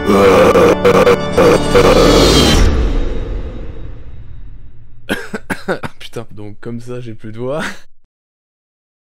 Putain, donc comme ça j'ai plus de voix.